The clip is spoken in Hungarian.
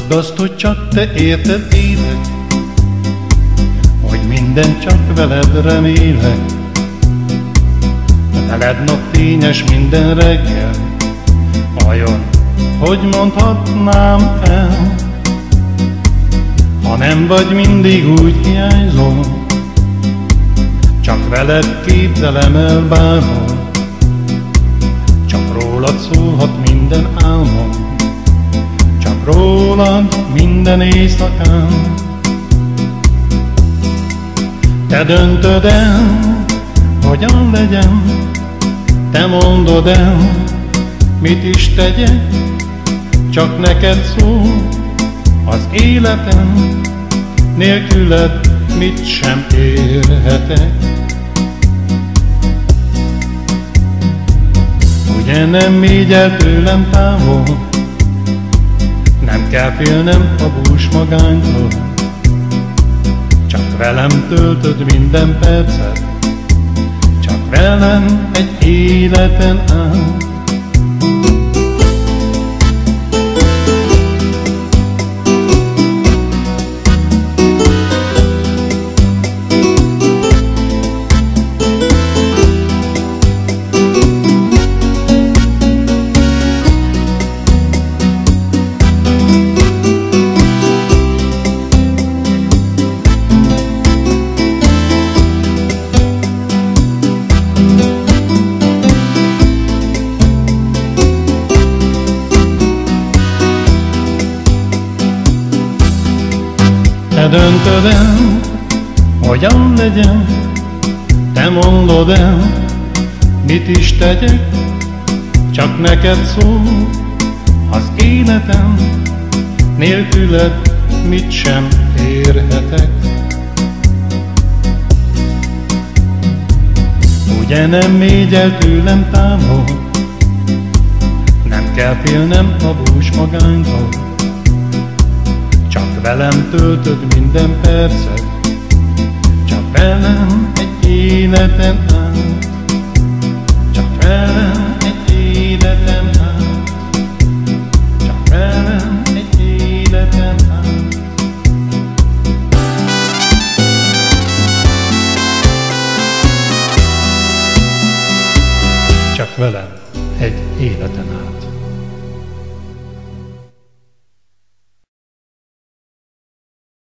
Tudd azt, hogy csak te érted élek, hogy minden csak veled remélek. Veled napfényes minden reggel, vajon hogy mondhatnám el? Ha nem vagy mindig úgy hiányzol, csak veled képzelem el bárhol. Csak rólad szólhat minden álmom, csak rólad minden éjszakán. Te döntöd el, hogyan legyen, te mondod el, mit is tegyek, csak neked szól az életem, nélküled mit sem érhetek. Ugye nem így el tőlem távol, nem kell félnem a bús magánytól, csak velem töltöd minden percet, csak velem egy életen át. Te döntöd el, hogyan legyen, te mondod el, mit is tegyek, csak neked szól az életem, nélküled mit sem érhetek. Ugye nem mégy el tőlem távol, nem kell félnem a bús magánytól, csak velem töltöd minden percet, csak velem egy életen át, csak velem egy életen át, csak velem egy életen át. Csak velem egy életen át.